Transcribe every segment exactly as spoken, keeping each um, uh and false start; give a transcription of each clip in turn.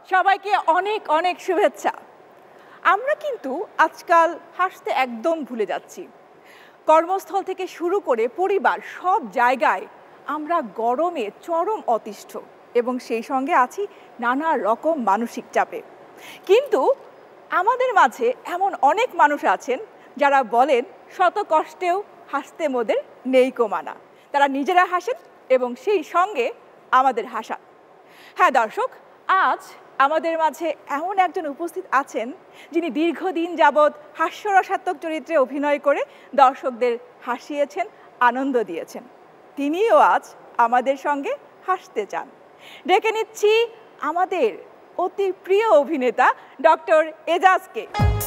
সবাইকে অনেক অনেক শুভেচ্ছা। আমরা কিন্তু আজকাল হাসতে একদম ভুলে যাচ্ছি। কর্মস্থল থেকে শুরু করে পরিবার সব জায়গায় আমরা গরমে চরম অতিষ্ঠ এবং সেই সঙ্গে আছি নানা রকম মানসিক চাপে। কিন্তু আমাদের মাঝে এমন অনেক মানুষ আছেন যারা বলেন শত কষ্টেও হাসতে মোদের নেই কমানা। তারা নিজেরা হাসেন এবং সেই সঙ্গে আমাদের হাসান। হ্যাঁ দর্শক, আজ আমাদের মাঝে এমন একজন উপস্থিত আছেন যিনি দীর্ঘদিন যাবৎ হাস্যরসাত্মক চরিত্রে অভিনয় করে দর্শকদের হাসিয়েছেন, আনন্দ দিয়েছেন। তিনিও আজ আমাদের সঙ্গে হাসতে চান। ডেকে নিচ্ছি আমাদের অতি প্রিয় অভিনেতা ডক্টর এজাজকে।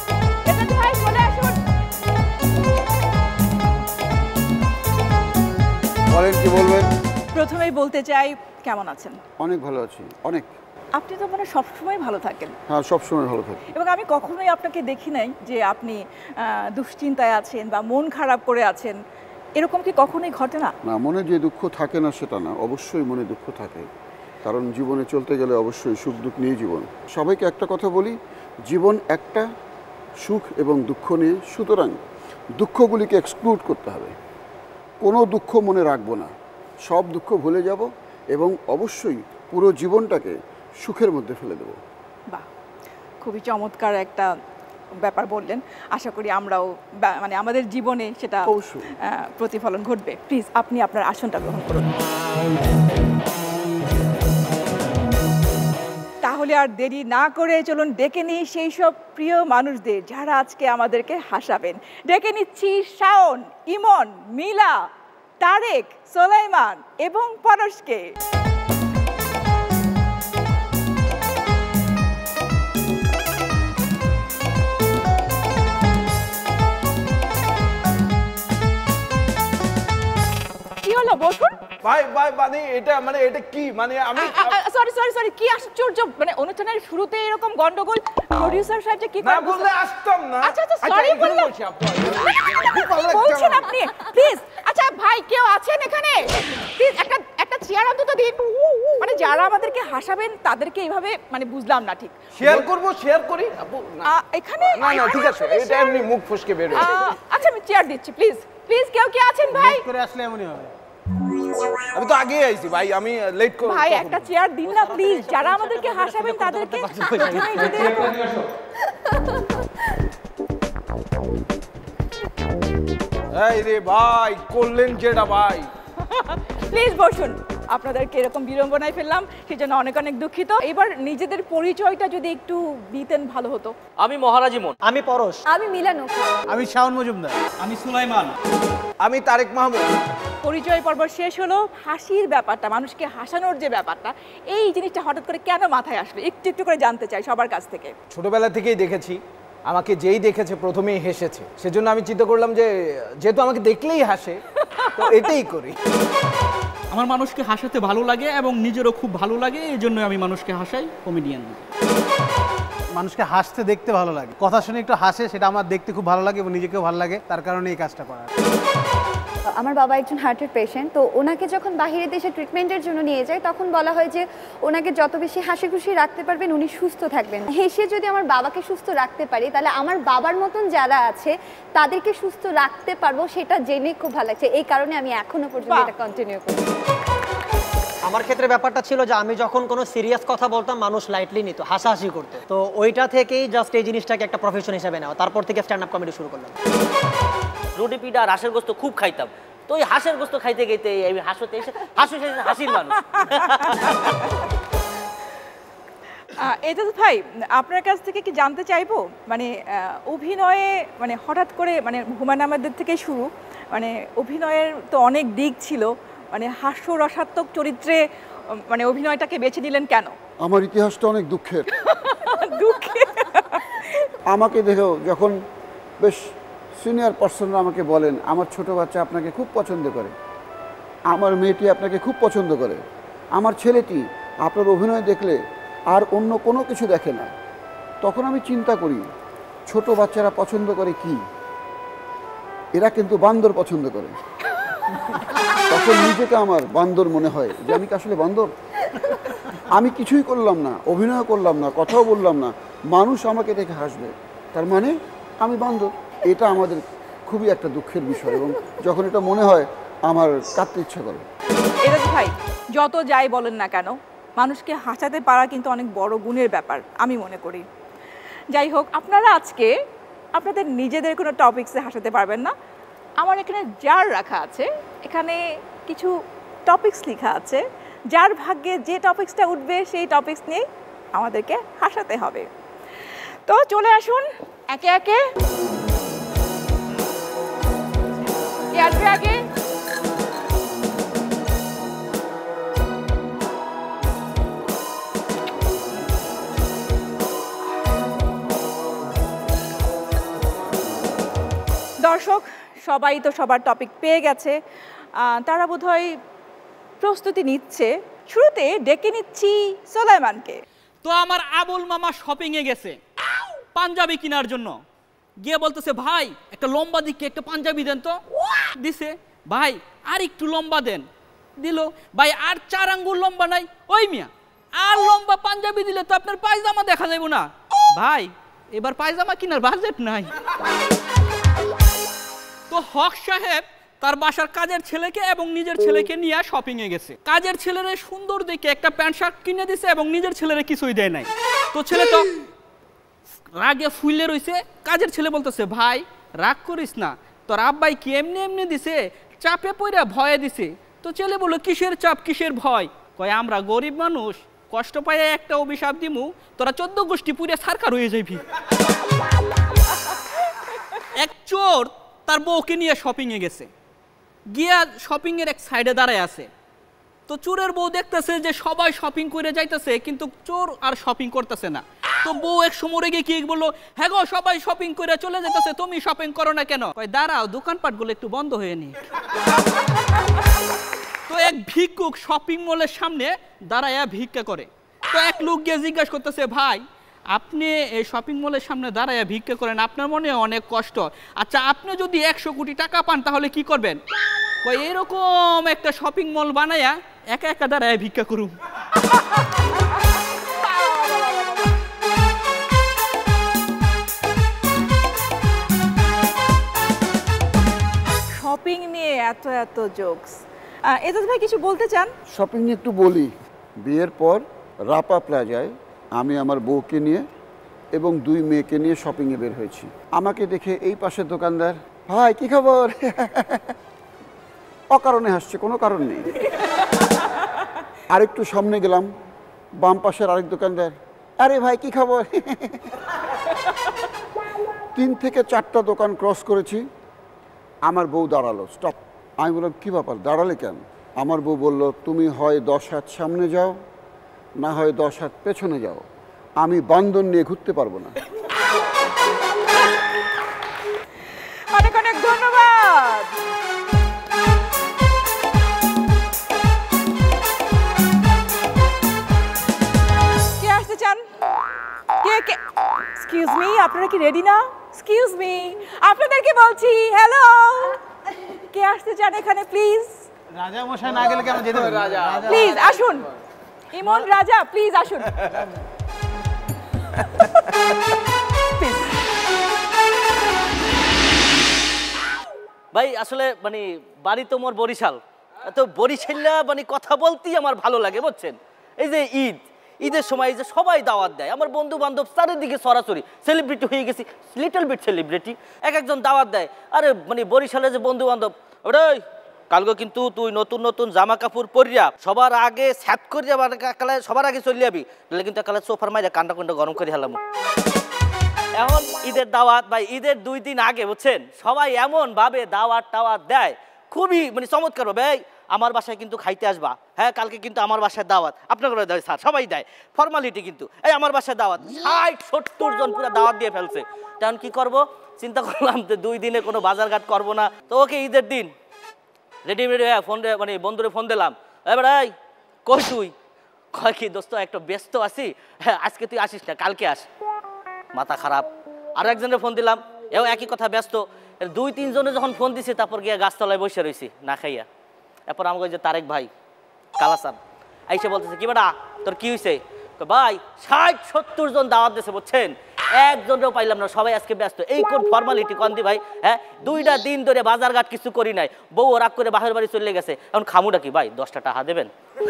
বলেন, কি বলবেন? প্রথমেই বলতে চাই, কেমন আছেন? অনেক ভালো আছি, অনেক। আপনি তো মানে সবসময় ভালো থাকেন। হ্যাঁ, সবসময় ভালো থাকি। এবং আমি কখনোই আপনাকে দেখি নাই যে আপনি দুশ্চিন্তায় আছেন বা মন খারাপ করে আছেন। এরকম কি কখনোই ঘটে না? না, মনে যে দুঃখ থাকে না সেটা না, অবশ্যই মনে দুঃখ থাকে। কারণ জীবনে চলতে গেলে অবশ্যই সুখ দুঃখ নিয়ে জীবন। সবাইকে একটা কথা বলি, জীবন একটা, সুখ এবং দুঃখ নিয়ে। সুতরাং দুঃখগুলিকে এক্সক্লুড করতে হবে। কোনো দুঃখ মনে রাখবো না, সব দুঃখ ভুলে যাব এবং অবশ্যই পুরো জীবনটাকে সুখের মধ্যে ফেলে দেবো। বাহ, খুবই চমৎকার একটা ব্যাপার বললেন। আশা করি আমরাও মানে আমাদের জীবনে সেটা প্রতিফলন ঘটবে। প্লিজ আপনি আপনার আসনটা গ্রহণ করুন। তাহলে আর দেরি না করে চলুন ডেকে নিই সেই সব প্রিয় মানুষদের যারা আজকে আমাদেরকে হাসাবেন। ডেকে নিচ্ছি শাওন, ইমন, মিলা, তারেক, সোলাইমান এবং পরশকে। কি হলো বসুন? ভাই ভাই মানে এটা মানে এটা কি মানে আমি সরি সরি সরি কি আশ্চর্য, মানে অনুষ্ঠানের শুরুতে এরকম গন্ডগোল। প্রোডিউসার সাহেব কি না বললে আসতাম না। আচ্ছা আচ্ছা সরি বললাম। বলছেন আপনি প্লিজ। আচ্ছা ভাই, কেউ আছেন এখানে? প্লিজ একটা একটা চেয়ার অন্তত দিন। মানে যারা আমাদেরকে হাসাবেন তাদেরকে এইভাবে মানে বুঝলাম না ঠিক। শেয়ার করব, শেয়ার করি এখানে। না না ঠিক আছে, এটা এমনি মুখ ফসকে বের হচ্ছে। আচ্ছা আমি চেয়ার দিচ্ছি, প্লিজ প্লিজ। কেউ কি আছেন ভাই? করে আসলে এমনই হবে। আমি তো আগে আইছি ভাই, আমি লেট করব। ভাই একটা চেয়ার দিন না প্লিজ, যারা আমাদেরকে হাসাবেন তাদেরকে। এই রে ভাই, করলেন যেটা ভাই। প্লিজ বসুন। আপনাদেরকে এরকম বিড়ম্বনায় ফেললাম সেজন্য অনেক অনেক দুঃখিত। এবার নিজেদের পরিচয়টা যদি একটু দিতেন ভালো হতো। আমি মহারাজ ইমন। আমি পরশ। আমি মিলানো। আমি শাওন মজুমদার। আমি সুলাইমান। আমি তারেক মাহমুদ। পরিচয় পর্ব শেষ হলো। হাসির ব্যাপারটা, মানুষকে হাসানোর যে ব্যাপারটা, এই জিনিসটা হঠাৎ করে কেন মাথায় আসলো একটু একটু করে জানতে চাই সবার কাছ থেকে। ছোটবেলা থেকেই দেখেছি, আমাকে যেই দেখেছে প্রথমেই হেসেছে। সেজন্য আমি চিন্তা করলাম যে যেহেতু আমাকে দেখলেই হাসে তো এটাই করি। আমার মানুষকে হাসাতে ভালো লাগে এবং নিজেরও খুব ভালো লাগে, এই জন্য আমি মানুষকে হাসাই, কমেডিয়ান। মানুষকে হাসতে দেখতে ভালো লাগে, কথা শুনে একটু হাসে, সেটা আমার দেখতে খুব ভালো লাগে এবং নিজেকেও ভালো লাগে, তার কারণে এই কাজটা করা। আমার বাবা একজন হার্টের পেশেন্ট, তো ওনাকে যখন বাইরের দেশে ট্রিটমেন্টের জন্য নিয়ে যায় তখন বলা হয় যে ওনাকে যত বেশি হাসি খুশি রাখতে পারবেন উনি সুস্থ থাকবেন। হেসে যদি আমার বাবাকে সুস্থ রাখতে পারি তাহলে আমার বাবার মতন যারা আছে তাদেরকে সুস্থ রাখতে পারবো, সেটা জেনে খুব ভালো লাগছে। এই কারণে আমি এখনো পর্যন্ত এটা কন্টিনিউ করি। আমার ক্ষেত্রে ব্যাপারটা ছিল যে আমি যখন কোনো সিরিয়াস কথা বলতাম মানুষ লাইটলি নিত, হাসাহাসি করতো, তো ওইটা থেকেই জাস্ট এই জিনিসটাকে একটা প্রফেশন হিসেবে নেওয়া। তারপর থেকে স্ট্যান্ড আপ কমেডি শুরু করলাম। রুটি পিঠা আর হাঁসের গোস্ত খুব খাইতাম, তো ওই হাঁসের গোস্ত খাইতে খাইতে আমি হাসতে এসে হাসি হাসির মানুষ। এজাজ ভাই, আপনার কাছ থেকে কি জানতে চাইবো, মানে অভিনয়ে মানে হঠাৎ করে মানে হুমায়ুন আহমেদের থেকে শুরু, মানে অভিনয়ের তো অনেক দিক ছিল, মানে হাস্যরসাত্মক চরিত্রে মানে অভিনয়টাকে বেছে নিলেন কেন? আমার ইতিহাসটা অনেক দুঃখের। দুঃখের? আমাকে দেখেও যখন বেশ সিনিয়র পার্সনরা আমাকে বলেন আমার ছোট বাচ্চা আপনাকে খুব পছন্দ করে, আমার মেয়েটি আপনাকে খুব পছন্দ করে, আমার ছেলেটি আপনার অভিনয় দেখলে আর অন্য কোনো কিছু দেখে না, তখন আমি চিন্তা করি ছোট বাচ্চারা পছন্দ করে কি? এরা কিন্তু বান্দর পছন্দ করে। তখন নিজেকে আমার বান্দর মনে হয় যে আমি কি আসলে বান্দর? আমি কিছুই করলাম না, অভিনয় করলাম না, কথাও বললাম না, মানুষ আমাকে দেখে হাসবে, তার মানে আমি বান্দর। এটা আমাদের খুবই একটা দুঃখের বিষয়, এবং যখন এটা মনে হয় আমার কাঁদতে ইচ্ছা করে। এরাজ ভাই, যত যাই বলেন না কেন, মানুষকে হাসাতে পারা কিন্তু অনেক বড় গুণের ব্যাপার আমি মনে করি। যাই হোক, আপনারা আজকে আপনাদের নিজেদের কোনো টপিকসে হাসাতে পারবেন না। আমার এখানে জার রাখা আছে, এখানে কিছু টপিকস লেখা আছে, যার ভাগ্যে যে টপিকসটা উঠবে সেই টপিকস নিয়ে আমাদেরকে হাসাতে হবে। তো চলে আসুন একে একে। কে আসবে আগে? দর্শক সবাই তো সবার টপিক পেয়ে গেছে, তারা বোধহয় প্রস্তুতি নিচ্ছে। শুরুতে ডেকে নিচ্ছি সোলাইমানকে। তো আমার আবুল মামা শপিং এ গেছে পাঞ্জাবি কেনার জন্য, গিয়ে বলতেছে ভাই একটা লম্বা দিকে একটা পাঞ্জাবি দেন তো। দিছে, ভাই আর একটু লম্বা দেন, দিল। ভাই আর চার আঙ্গুল লম্বা নাই, ওই মিয়া আর লম্বা পাঞ্জাবি দিলে তো আপনার পায়জামা দেখা যাবে না। ভাই এবার পায়জামা কেনার বাজেট নাই। তো হক সাহেব তার বাসার কাজের ছেলেকে এবং নিজের ছেলেকে নিয়ে শপিং এ গেছে। কাজের ছেলেরে সুন্দর দেখে একটা প্যান্ট শার্ট কিনে দিছে এবং নিজের ছেলেরে কিছুই দেয় নাই। তো ছেলে তো রাগে ফুলে রইছে। কাজের ছেলে বলতেছে ভাই রাগ করিস না, তোর আব্বাই কি এমনি এমনি দিছে, চাপে পড়া ভয়ে দিছে। তো ছেলে বলল কিসের চাপ কিসের ভয়? কয় আমরা গরিব মানুষ, কষ্ট পাইয়া একটা অভিশাপ দিমু, তোরা চোদ্দ গোষ্ঠী পুড়ে সারকার হয়ে যাবি। এক চোর তার বউকে নিয়ে শপিং এ গেছে, গিয়া শপিং এর এক সাইডে দাঁড়ায় আছে। তো চোরের বউ দেখতেছে যে সবাই শপিং করে যাইতেছে, কিন্তু চোর আর শপিং করতেছে না। তো বউ এক সময় রেগে কি বললো, হ্যাঁ গো সবাই শপিং করে চলে যাইতেছে, তুমি শপিং করো না কেন? কয় দাঁড়াও দোকানপাট গুলো একটু বন্ধ হয়ে নি। তো এক ভিক্ষুক শপিং মলের সামনে দাঁড়ায়া ভিক্ষা করে। তো এক লোক গিয়ে জিজ্ঞাসা করতেছে ভাই আপনি এই শপিং মলের সামনে দাঁড়ায় ভিক্ষা করেন, আপনার মনে অনেক কষ্ট, আচ্ছা আপনি যদি একশো কোটি টাকা পান তাহলে কি করবেন? কই এরকম একটা শপিং মল বানায়া একা একা দাঁড়ায় ভিক্ষা করুন। শপিং নিয়ে এত এত জোকস, এজাজ ভাই কিছু বলতে চান? শপিং নিয়ে একটু বলি। বিয়ের পর রাপা প্লাজায় আমি আমার বউকে নিয়ে এবং দুই মেয়েকে নিয়ে শপিংয়ে বের হয়েছি। আমাকে দেখে এই পাশের দোকানদার, ভাই কি খবর, অকারণে হাসছে, কোনো কারণ নেই। আরেকটু সামনে গেলাম, বাম পাশের আরেক দোকানদার, আরে ভাই কি খবর। তিন থেকে চারটা দোকান ক্রস করেছি, আমার বউ দাঁড়ালো, স্টপ। আমি বললাম কী ব্যাপার, দাঁড়ালে কেন? আমার বউ বলল তুমি হয় দশ হাত সামনে যাও, না হয় দশ হাত পেছনে যাও, আমি বান্দর নিয়ে ঘুরতে পারবো না। অনেক অনেক ধন্যবাদ। কে আসতে চান? কে কে? এক্সকিউজ মি, আপনারা কি রেডি না? এক্সকিউজ মি, আপনাদেরকে বলছি হ্যালো, কে আসতে চান এখানে প্লিজ? রাজা মশাই না গেলে কেন যেতে পারি? রাজা প্লিজ আসুন, ইমন রাজা প্লিজ আসুন। ভাই আসলে মানে বাড়ি তো মোর বরিশাল, তো বরিশাল্লা মানে কথা বলতেই আমার ভালো লাগে বুঝছেন। এই যে ঈদ, ঈদের সময় এই যে সবাই দাওয়াত দেয়, আমার বন্ধু বান্ধব চারিদিকে সরাসরি সেলিব্রিটি হয়ে গেছি, লিটল বিট সেলিব্রিটি, এক একজন দাওয়াত দেয়। আরে মানে বরিশালে যে বন্ধু বান্ধব, ওরে কালকে কিন্তু তুই নতুন নতুন জামা কাপড় পরিয়া সবার আগে স্যাত করিয়া কালে সবার আগে চলে যাবি, তাহলে কিন্তু কালে সোফার মাইরে কান্ডা কুন্ডা গরম করে হেলাম। এখন ঈদের দাওয়াত ভাই ঈদের দুই দিন আগে বুঝছেন সবাই এমন ভাবে দাওয়াত টাওয়াত দেয়, খুবই মানে চমৎকার ভাবে, আমার বাসায় কিন্তু খাইতে আসবা, হ্যাঁ কালকে কিন্তু আমার বাসায় দাওয়াত, আপনার দেয় স্যার সবাই দেয় ফর্মালিটি, কিন্তু এই আমার বাসায় দাওয়াত, ষাট সত্তর জন পুরো দাওয়াত দিয়ে ফেলছে। তখন কি করব চিন্তা করলাম যে দুই দিনে কোনো বাজারঘাট করবো না, তো ওকে ঈদের দিন রেডিমেড হ্যাঁ ফোন মানে বন্ধুরে ফোন দিলাম, এবার এই কই তুই? কয় কি দোস্ত একটা ব্যস্ত আছি, হ্যাঁ আজকে তুই আসিস না কালকে আস। মাথা খারাপ। আরও একজনের ফোন দিলাম, এও একই কথা ব্যস্ত। দুই তিনজনে যখন ফোন দিছি তারপর গিয়ে গাছতলায় বসে রয়েছি না খাইয়া। এরপর আমাকে যে তারেক ভাই কালাসান আইসে বলতেছে কি বেটা তোর কি হয়েছে? ভাই ষাট সত্তর জন দাওয়াত দিয়েছে বুঝছেন, একজনও পাইলাম না, সবাই আজকে ব্যস্ত। এই কোন ফর্মালিটি কন্দি ভাই? হ্যাঁ, দুইটা দিন ধরে বাজার ঘাট কিছু করি নাই, বউ রাগ করে বাহির বাড়ি চলে গেছে, এখন খামুটা কি ভাই? দশটা টাকা দেবেন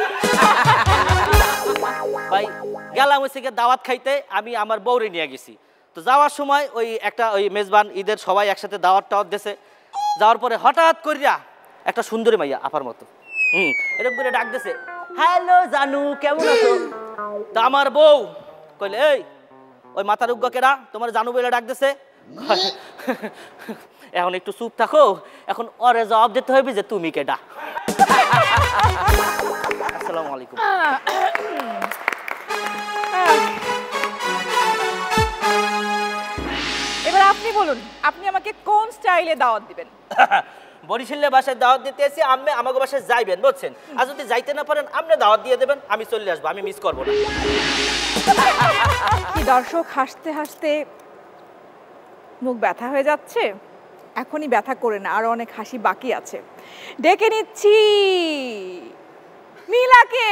ভাই। গেলাম হয়েছে গিয়ে দাওয়াত খাইতে, আমি আমার বউরে নিয়ে গেছি। তো যাওয়ার সময় ওই একটা ওই মেজবান ঈদের সবাই একসাথে দাওয়াত টাওয়াত দিয়েছে। যাওয়ার পরে হঠাৎ করিয়া একটা সুন্দরী মাইয়া আপার মতো হুম এরকম করে ডাক দিয়েছে, হ্যালো জানু কেমন আছো? তো আমার বউ কইলে এই ওই মাথার উগ্গ কেরা তোমার জানু বলে ডাক দিছে? এখন একটু চুপ থাকো, এখন ওরে জবাব দিতে হবে যে তুমি কেডা। আসসালামু আলাইকুম। এবার আপনি বলুন, আপনি আমাকে কোন স্টাইলে দাওয়াত দিবেন? বরিশালের বাসায় দাওয়াত দিতে এসে আপনি আমাকে বাসায় যাইবেন বুঝছেন, আর যদি যাইতে না পারেন আপনি দাওয়াত দিয়ে দেবেন, আমি চলে আসবো, আমি মিস করবো না। কি দর্শক হাসতে হাসতে মুখ ব্যথা হয়ে যাচ্ছে? এখনই ব্যথা করে না, আরো অনেক হাসি বাকি আছে। ডেকে নিচ্ছি মিলাকে।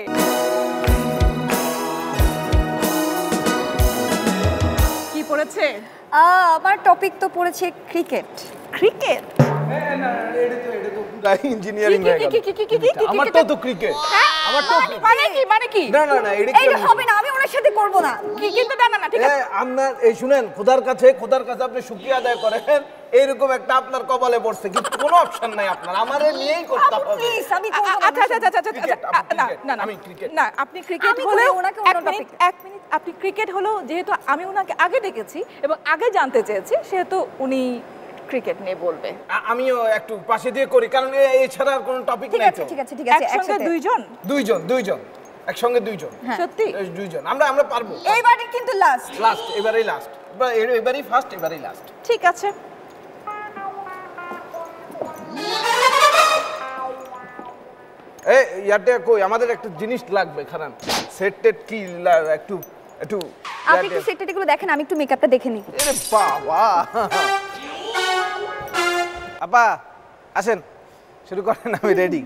কি পড়েছে? আমার টপিক তো পড়েছে ক্রিকেট। ক্রিকেট? ইঞ্জিনিয়ারিং হয়ে গেল। আমার তো তো ক্রিকেট। আমার তো মানে কি মানে কি? না না না এটা এইটা হবে না, আমি ওনার সাথে করব না। কি কিন্তু না না না ঠিক আছে। আপনার এই শুনেন, খোদার কাছে খোদার কাছে আপনি শুকরিয়া আদায় করেন, এইরকম একটা আপনার কপালে পড়ছে, কিন্তু কোনো অপশন নাই আপনার, আমারে নিয়েই করতে হবে। প্লিজ আমি করব না। আচ্ছা আচ্ছা আচ্ছা আচ্ছা না না না আমি ক্রিকেট না আপনি ক্রিকেট আমি হলেও ওনাকে এক অন্য মিনিট topic- এক মিনিট আপনি ক্রিকেট হলো, যেহেতু আমি ওনাকে আগে ডেকেছি এবং আগে জানতে চেয়েছি, সেহেতু উনি ক্রিকেট নিয়ে বলবে। আ- আমিও একটু পাশে দিয়ে করি, কারণ এ- এছাড়া আর কোনো টপিক ঠিক নাই আছে তো। ঠিক আছে ঠিক আছে একসঙ্গে একসাথে দুইজন? দুইজন দুইজন একসঙ্গে দুইজন। সত্যি? এই দুইজন আমরা আমরা পারবো। এইবারে কিন্তু লাস্ট। লাস্ট, এবারেই লাস্ট, এবারেই ফার্স্ট, এবারেই লাস্ট। ঠিক আছে। এই ইয়াতে কই আমাদের একটা জিনিস লাগবে, খারান সেট টেট কি লা- একটু একটু আপনি একটু সেটটা গুলো দেখেন, আমি একটু মেকআপটা দেখে নিই। আরে বাবা, আপা আসেন শুরু করেন, আমি রেডি।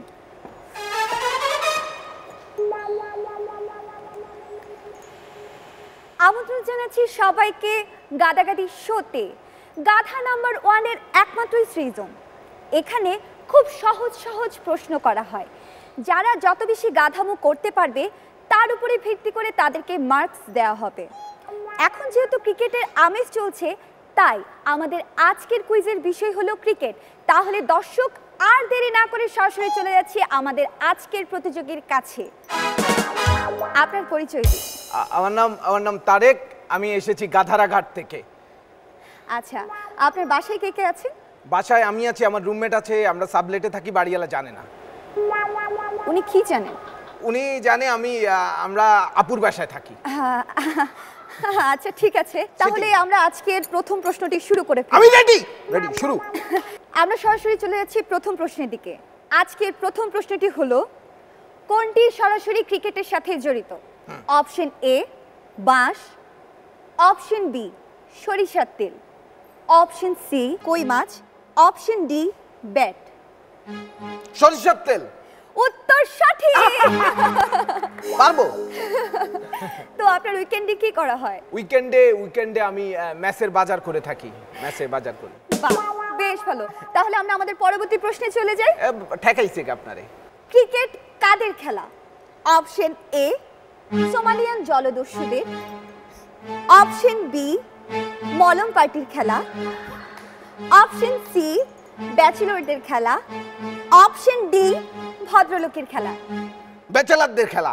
আমন্ত্রণ জানাচ্ছি সবাইকে গাদাগাদি শোতে। গাধা নাম্বার ওয়ানের একমাত্রই সৃজন। এখানে খুব সহজ সহজ প্রশ্ন করা হয়, যারা যত বেশি গাধামো করতে পারবে তার উপরে ভিত্তি করে তাদেরকে মার্কস দেওয়া হবে। এখন যেহেতু ক্রিকেটের আমেজ চলছে, তাই আমাদের আজকের কুইজের বিষয় হলো ক্রিকেট। তাহলে দর্শক আর দেরি না করে সরাসরি চলে যাচ্ছি আমাদের আজকের প্রতিযোগীর কাছে। আপনার পরিচয় দিন। আ- আমার নাম আমার নাম তারেক, আমি এসেছি গাধারাঘাট থেকে। আচ্ছা, আপনার বাসায় কে কে আছে? বাসায় আমি আছি, আমার রুমমেট আছে, আমরা সাবলেটে থাকি, বাড়িওয়ালা জানে না। উনি কি জানেন? উনি জানে আমি আ, আমরা আপুর বাসায় থাকি। আচ্ছা ঠিক আছে, তাহলে আমরা আজকের প্রথম প্রশ্নটি শুরু করে ফেলি। আমি রেডি রেডি শুরু। আমরা সরাসরি চলে যাচ্ছি প্রথম প্রশ্নের দিকে। আজকের প্রথম প্রশ্নটি হলো, কোনটি সরাসরি ক্রিকেটের সাথে জড়িত? অপশন এ বাঁশ, অপশন বি সরিষার তেল, অপশন সি কই মাছ, অপশন ডি ব্যাট। সরিষার তেল। উত্তর সঠিক। পারবো। তো আপনার উইকেন্ডে কি করা হয়? উইকেন্ডে উইকেন্ডে আমি ম্যাচের বাজার করে থাকি, ম্যাচের বাজার করি। বাহ, বেশ ভালো। তাহলে আমরা আমাদের পরবর্তী প্রশ্নে চলে যাই। এ, ঠেকাইছে কি আপনারে? ক্রিকেট কাদের খেলা? অপশন এ সোমালিয়ান জলদস্যুদের, অপশন বি মলম পার্টির খেলা, অপশন সি ব্যাচেলরদের খেলা, অপশন ডি ভদ্রলোকের খেলা। ব্যাচেলারদের খেলা।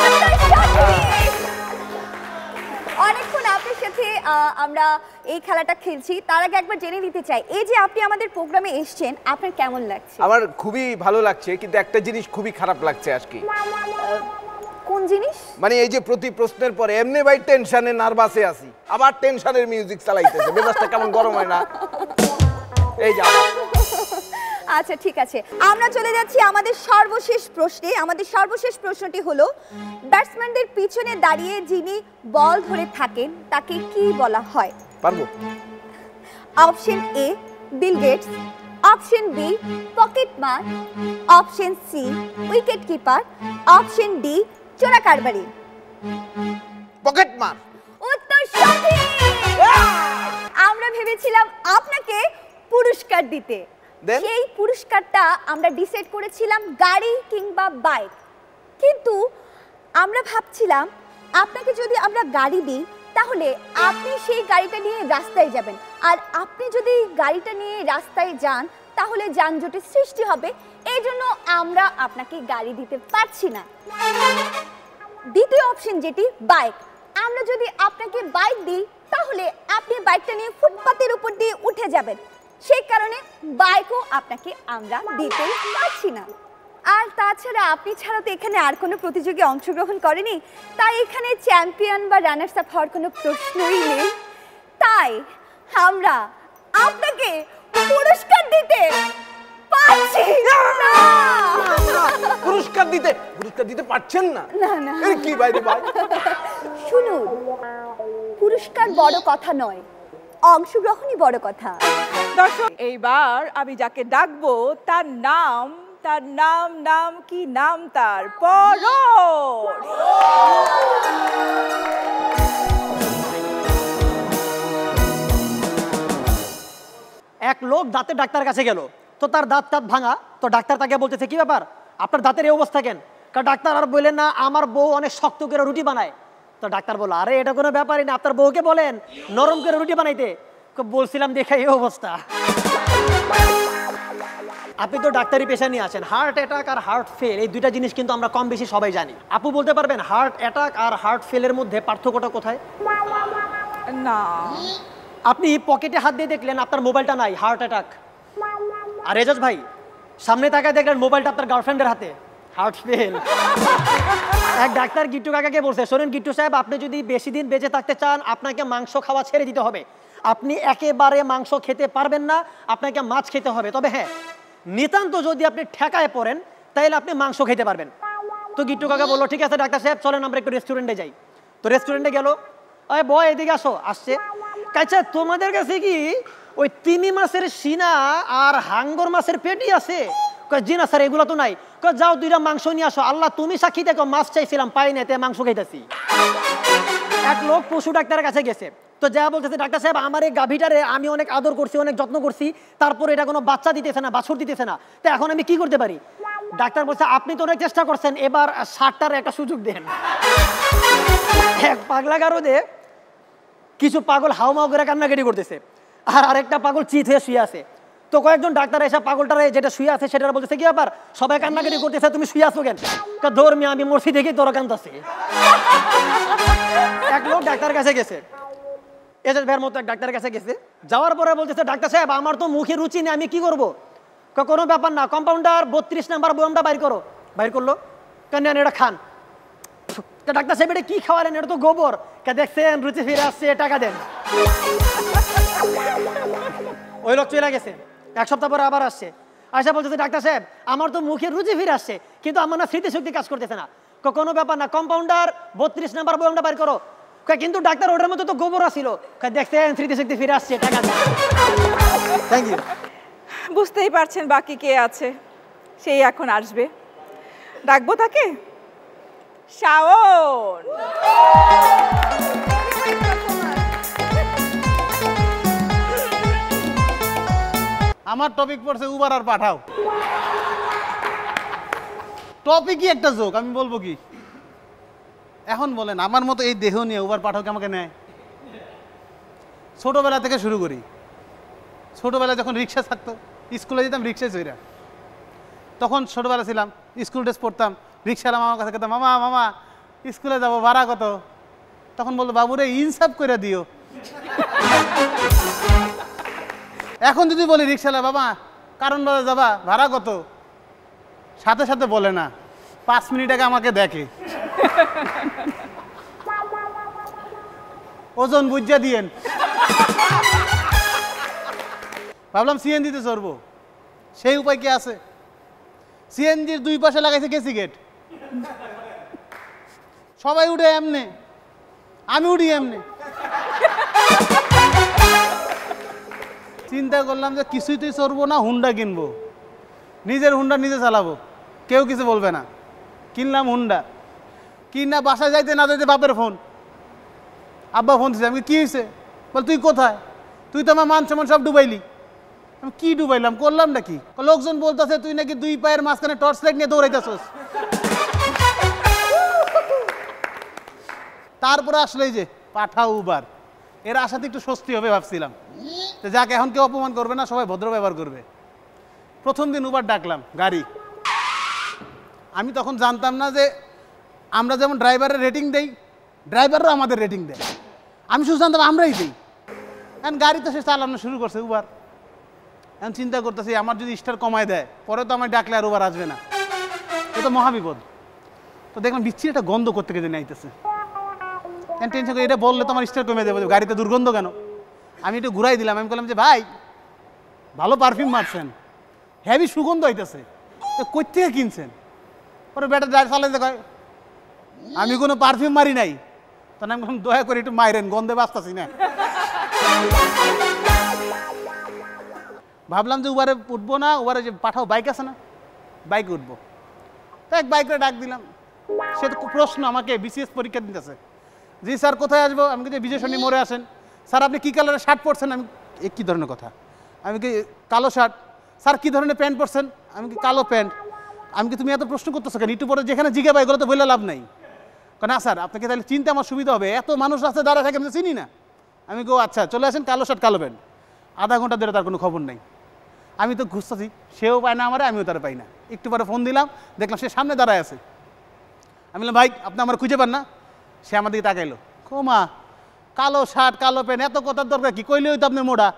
অনেকক্ষণ আপনার সাথে আহ, আমরা এই খেলাটা খেলছি, তার আগে একবার জেনে নিতে চাই, এই যে আপনি আমাদের প্রোগ্রামে এসেছেন, আপনার কেমন লাগছে? আমার খুবই ভালো লাগছে, কিন্তু একটা জিনিস খুবই খারাপ লাগছে আজকে। কোন জিনিস? মানে এই যে প্রতি প্রশ্নের পরে এমনি ভাই টেনশনে নার্ভাসে আছি, আবার টেনশনের মিউজিক চালাইতেছে, মেজাজটা কেমন গরম হয় না? এই যা। আচ্ছা ঠিক আছে, আমরা চলে যাচ্ছি আমাদের সর্বশেষ প্রশ্নে। আমাদের সর্বশেষ প্রশ্নটি হলো, ব্যাটসম্যানদের পিছনে দাঁড়িয়ে যিনি বল ধরে থাকেন তাকে কি বলা হয়? পারবো। Option A Bill Gates, option B pocket মার, option C wicket keeper, option D চোরা কারবারি। পকেট মার। উত্তর সঠিক। আমরা ভেবেছিলাম আপনাকে পুরস্কার দিতে, Then? সেই পুরস্কারটা আমরা ডিসাইড করেছিলাম গাড়ি কিংবা বাইক, কিন্তু আমরা ভাবছিলাম আপনাকে যদি আমরা গাড়ি দিই তাহলে আপনি সেই গাড়িটা নিয়ে রাস্তায় যাবেন, আর আপনি যদি গাড়িটা নিয়ে রাস্তায় যান তাহলে যানজটের সৃষ্টি হবে, এই জন্য আমরা আপনাকে গাড়ি দিতে পারছি না। দ্বিতীয় অপশন যেটি বাইক, আমরা যদি আপনাকে বাইক দিই তাহলে আপনি বাইকটা নিয়ে ফুটপাতের উপর দিয়ে উঠে যাবেন, সেই কারণে বাইকও আপনাকে আমরা দিতে পারছি না। আর তাছাড়া আপনি ছাড়া তো এখানে আর কোনো প্রতিযোগী অংশগ্রহণ করেনি, তাই এখানে চ্যাম্পিয়ন বা রানার্স আপ হওয়ার কোনো প্রশ্নই নেই, তাই আমরা আপনাকে পুরস্কার দিতে পারছি না। পুরস্কার দিতে পুরস্কার দিতে পারছেন না? না না এর কি বাইরে ভাই? শুনুন, পুরস্কার বড় কথা নয়, অংশগ্রহণই বড় কথা। দর্শক, এইবার আমি যাকে ডাকবো তার নাম, তার নাম নাম কি নাম তার? পরশ। এক লোক দাঁতের ডাক্তার কাছে গেল, তো তার দাঁত টাত ভাঙা, তো ডাক্তার তাকে বলতেছে কি ব্যাপার আপনার দাঁতের এই অবস্থা কেন? কারণ ডাক্তার আর বললেন না আমার বউ অনেক শক্ত করে রুটি বানায়। তো ডাক্তার বলল আরে এটা কোনো ব্যাপারই না, আপনার বউকে বলেন নরম করে রুটি বানাইতে। বলছিলাম দেখে এই অবস্থা। আপনি তো ডাক্তারি পেশা নিয়ে আছেন, হার্ট অ্যাটাক আর হার্ট ফেল এই দুইটা জিনিস কিন্তু আমরা কম বেশি সবাই জানি। আপু বলতে পারবেন হার্ট অ্যাটাক আর হার্ট ফেলের মধ্যে পার্থক্যটা কোথায়? না, আপনি পকেটে হাত দিয়ে দেখলেন আপনার মোবাইলটা নাই, হার্ট অ্যাটাক। আর এজাজ ভাই সামনে তাকায় দেখলেন মোবাইলটা আপনার গার্লফ্রেন্ডের হাতে, হার্ট ফেল। এক ডাক্তার গিট্টু কাকাকে বলছে শোনেন গিট্টু সাহেব, আপনি যদি বেশি দিন বেঁচে থাকতে চান আপনাকে মাংস খাওয়া ছেড়ে দিতে হবে, আপনি একেবারে মাংস খেতে পারবেন না, আপনাকে মাছ খেতে হবে। তবে হ্যাঁ, নিতান্ত যদি আপনি ঠেকায় পড়েন তাহলে আপনি মাংস খেতে পারবেন। তো গিট্টু কাকা বললো ঠিক আছে ডাক্তার সাহেব চলেন আমরা একটু রেস্টুরেন্টে যাই। তো রেস্টুরেন্টে গেল, ওই বয় এদিকে আসো, আসছে। আচ্ছা তোমাদের কাছে কি ওই তিমি মাছের সিনা আর হাঙ্গর মাছের পেটি আছে? জি না স্যার এগুলো তো নাই। যাও দুইটা মাংস নিয়ে আসো। আল্লাহ তুমি সাক্ষী দেখো, মাছ চাইছিলাম পাই না, তাই মাংস খাইতেছি। এক লোক পশু ডাক্তারের কাছে গেছে, তো যা বলতেছে ডাক্তার সাহেব আমার এই গাভীটারে আমি অনেক আদর করছি, অনেক যত্ন করছি, তারপর এটা কোনো বাচ্চা দিতেছে না, বাছুর দিতেছে না, তো এখন আমি কি করতে পারি? ডাক্তার বলছে আপনি তো অনেক চেষ্টা করছেন, এবার ষাটটার একটা সুযোগ দেন। এক পাগলা গারদে কিছু পাগল হাউমাউ করে কান্নাকাটি করতেছে, আর আরেকটা পাগল চিত হয়ে শুয়ে আছে। তো কয়েকজন ডাক্তার এসে পাগলটারে যেটা শুয়ে আছে সেটা বলতেছে কি ব্যাপার সবাই কান্নাকাটি করতেছে, তুমি শুয়ে আছো কেন? ধর্মী আমি মরছি দেখি তোরা কান্দাছে। এক লোক ডাক্তার কাছে গেছে, এজাজ ভাইয়ের মতো এক ডাক্তারের কাছে গেছে, যাওয়ার পরে বলতেছে ডাক্তার সাহেব আমার তো মুখে রুচি নেই, আমি কি করবো? কোনো ব্যাপার না, কম্পাউন্ডার বত্রিশ নাম্বার বয়ামটা বাইর করো। বাইর করলো, কেন এটা খান। ডাক্তার সাহেব এটা কি খাওয়ালেন? এটা তো গোবর। কে দেখছেন রুচি ফিরে আসছে, টাকা দেন। ওই লোক চলে গেছে, এক সপ্তাহ পরে আবার আসছে, আয়সা বলতেছে ডাক্তার সাহেব আমার তো মুখে রুচি ফিরে আসছে কিন্তু আমার না স্মৃতিশক্তি কাজ করতেছে না। কোনো ব্যাপার না, কম্পাউন্ডার বত্রিশ নাম্বার বয়ামটা বাইর করো। কিন্তু ডাক্তার ওটার মধ্যে তো গোবর আসছিল। দেখছেন স্মৃতিশক্তি ফিরে আসছে, টাকা দেন। Thank you. বুঝতেই পারছেন বাকি কে আছে, সেই এখন আসবে। ডাকবো তাকে, শাওন। আমার টপিক পড়ছে উবার আর পাঠাও। টপিকই একটা জোক, আমি বলবো কি? এখন বলেন আমার মতো এই দেহ নিয়ে উবার পাঠাও কে আমাকে নেয়? ছোটবেলা থেকে শুরু করি। ছোটবেলা যখন রিক্সা থাকতো, স্কুলে যেতাম রিক্সায় চইরা, তখন ছোটবেলা ছিলাম, স্কুল ড্রেস পরতাম, রিক্সাওয়ালা মামার কাছে খেতাম মামা মামা স্কুলে যাবো ভাড়া কত? তখন বলতো বাবুরে ইনসাফ করে দিও। এখন যদি বলি রিক্সাওয়ালা বাবা কারণ বাজার যাবা ভাড়া কত, সাথে সাথে বলে না, পাঁচ মিনিট আগে আমাকে দেখে ওজন বুঝা দিয়েন। ভাবলাম সিএনজিতে চড়বো, সেই উপায় কি আছে? সিএনজির দুই পাশে লাগাইছে গেসি গেট, সবাই উঠে এমনে, আমি উঠি এমনে। চিন্তা করলাম যে কিছুই তুই চড়বো না, হুন্ডা কিনবো, নিজের হুন্ডা নিজে চালাবো, কেউ কিছু বলবে না। কিনলাম হুন্ডা, কিনা বাসায় যাইতে না যাইতে বাপের ফোন, আব্বা ফোন দিচ্ছে। আমি কি হয়েছে? বল তুই কোথায়? তুই তো আমার মান সম্মান সব ডুবাইলি। আমি কি ডুবাইলাম, করলাম নাকি? লোকজন বলতেছে তুই নাকি দুই পায়ের মাঝখানে টর্চ লাইট নিয়ে দৌড়াইতেছস। তারপরে আসলে এই যে পাঠা উবার, এর আশাতে একটু স্বস্তি হবে ভাবছিলাম, যে যাকে এখন কেউ অপমান করবে না, সবাই ভদ্র ব্যবহার করবে। প্রথম দিন উবার ডাকলাম গাড়ি, আমি তখন জানতাম না যে আমরা যেমন ড্রাইভারের রেটিং দেই, ড্রাইভারও আমাদের রেটিং দেয়। আমি শুধু জানতাম আমরাই দিই। এখন গাড়ি তো সে চালানো শুরু করছে উবার। এখন চিন্তা করতেছি আমার যদি স্টার কমায় দেয়, পরে তো আমার ডাকলে আর উবার আসবে না, এ তো মহাবিপদ। তো দেখলাম বিচ্ছিরি একটা গন্ধ করতে গেছে আইতেছে। টেনশন করে এটা বললে তো আমার স্টার কমে দেবো, গাড়িতে দুর্গন্ধ কেন? আমি একটু ঘুরাই দিলাম। আমি বললাম যে ভাই ভালো পারফিউম মারছেন, হেভি সুগন্ধ হইতেছে, তো কই থেকে কিনছেন? পরে বেটা ড্রাইভ চালাইতে কয় আমি কোনো পারফিউম মারি নাই। তখন আমি বললাম দয়া করে একটু মাইরেন, গন্ধে বাঁচতাছি না। ভাবলাম যে উবারে উঠবো না, উবারে যে পাঠাও বাইক আছে না, বাইকে উঠবো। তো এক বাইকে ডাক দিলাম, সে তো প্রশ্ন আমাকে বিসিএস পরীক্ষা দিতেছে। জি স্যার কোথায় আসবো? আমি কি বিজয় সন্ধি মোড়ে আসেন। স্যার আপনি কী কালারের শার্ট পরছেন? আমি এ কী ধরনের কথা? আমি কি কালো শার্ট। স্যার কী ধরনের প্যান্ট পরছেন? আমি কি কালো প্যান্ট। আমি কি তুমি এত প্রশ্ন করতেছো কেন? একটু পরে যেখানে জিজ্ঞাসা এগুলো তো বললে লাভ নাই। না স্যার আপনাকে তাহলে চিনতে আমার সুবিধা হবে, এত মানুষ রাস্তায় দাঁড়ায় থাকে আমি তো চিনি না। আমি গো আচ্ছা চলে আসেন, কালো শার্ট কালো প্যান্ট। আধা ঘন্টা ধরে তার কোনো খবর নেই। আমি তো খুঁজতেছি, সেও পায় না আমারে, আমিও তারা পাই না। একটু পরে ফোন দিলাম, দেখলাম সে সামনে দাঁড়ায় আছে। আমি বললাম ভাই আপনি আমার খুঁজে পান না? সে আমার দিকে তাকাইলো, কোমা কালো শার্ট কালো প্যান্ট, এত কথার দরকার কি? কইলেই তো আপনি মোড়া।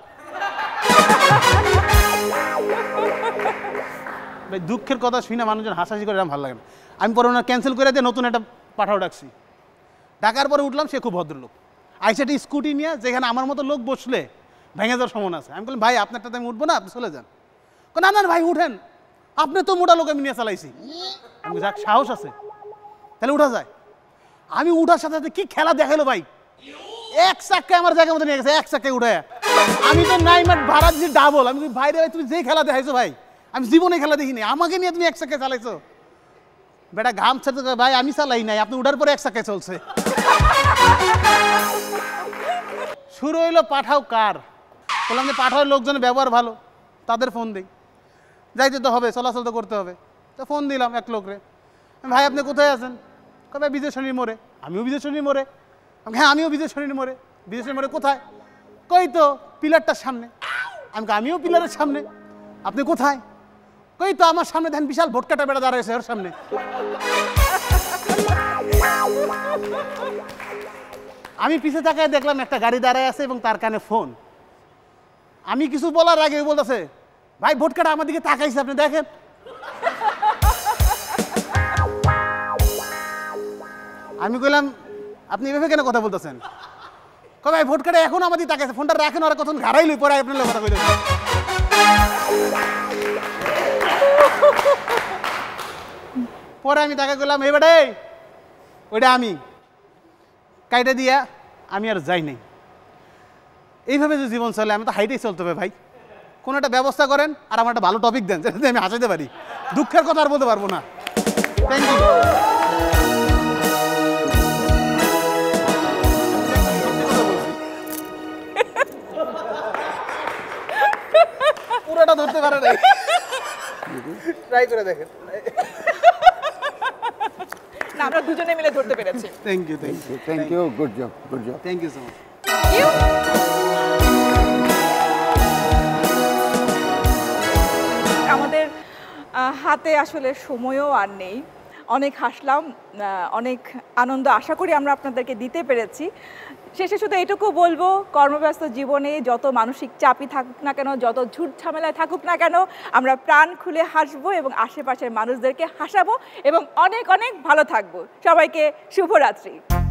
ভাই দুঃখের কথা শুনে মানুষজন হাসাহাসি করে, ভালো লাগে না। আমি পরে ওনার ক্যান্সেল করে দিয়ে নতুন একটা পাঠাও ডাকছি। ডাকার পরে উঠলাম, সে খুব ভদ্রলোক। আইসাটি স্কুটি নিয়ে, যেখানে আমার মতো লোক বসলে ভেঙে যাওয়ার সম্ভাবনা আছে। আমি বললাম ভাই আপনারটাতে আমি উঠবো না, আপনি চলে যান। না না ভাই উঠেন, আপনি তো মোটা লোক আমি নিয়ে চালাইছি। আমি যাক সাহস আছে তাহলে উঠা যায়। আমি উঠার সাথে সাথে কি খেলা দেখালো ভাই, এক চাক্কায় আমার জায়গার মতো নিয়ে গেছে, এক চাক্কায় উঠে। আমি তো নাই মাঠ ভাড়া দিচ্ছি ডাবল। আমি ভাই রে ভাই তুমি যেই খেলা দেখাইছো ভাই, আমি জীবনে খেলা দেখিনি, আমাকে নিয়ে তুমি এক চাক্কায় চালাইছো। বেটা ঘাম ছাড়তে ভাই আমি চালাই নাই, আপনি উঠার পরে এক চাক্কায় চলছে। শুরু হইলো পাঠাও কার। বললাম যে পাঠাও লোকজনের ব্যবহার ভালো, তাদের ফোন দিই, যাইতে তো হবে, চলাচল তো করতে হবে। তো ফোন দিলাম এক লোকরে, ভাই আপনি কোথায় আছেন? কবে বিজয় সরণির মোড়ে। আমিও বিজয় সরণির মোড়ে। হ্যাঁ আমিও বিজয় সরণির মোড়ে। বিজয় সরণির মোড়ে কোথায়? কই তো পিলারটার সামনে। আমি আমিও পিলারের সামনে। আপনি কোথায়? কই তো আমার সামনে দেখেন বিশাল ভোটকাটা বেড়া দাঁড়াইছে ওর সামনে। আমি পিছে তাকায় দেখলাম একটা গাড়ি দাঁড়ায় আছে এবং তার কানে ফোন। আমি কিছু বলার আগে বলতেছে ভাই ভোটকাটা আমার দিকে তাকাইছে, আপনি দেখেন। আমি কইলাম আপনি এভাবে কেন কথা বলতেছেন? কবে ভাই ভোটকাটা এখন আমাদের তাকাইছে, ফোনটা রাখেন, ওরা কখন ঘাড়াইলই পরে আপনার কথা কইলেন। পরে আমি তাকে কইলাম এই বেটা ওইটা আমি কাইটা দিয়া আমি আর যাই নাই। এইভাবে যে জীবন চলে আমি তো হাইটেই চলতে হবে ভাই। কোনো একটা ব্যবস্থা করেন আর আমার একটা ভালো টপিক দেন যাতে আমি হাসাইতে পারি, দুঃখের কথা আর বলতে পারবো না। Thank you. পুরোটা ধরতে পারে নাই, ট্রাই করে দেখেন। না আমরা দুজনে মিলে ধরতে পেরেছি। Thank you thank you thank you, good job good job. Thank you so much. আমাদের আহ, হাতে আসলে সময়ও আর নেই। অনেক হাসলাম, আহ, অনেক আনন্দ আশা করি আমরা আপনাদেরকে দিতে পেরেছি। শেষে শুধু এটুকু বলবো, কর্মব্যস্ত জীবনে যত মানসিক চাপই থাকুক না কেন, যত ঝুট ঝামেলায় থাকুক না কেন, আমরা প্রাণ খুলে হাসবো এবং আশেপাশের মানুষদেরকে হাসাবো এবং অনেক অনেক ভালো থাকবো। সবাইকে শুভরাত্রি।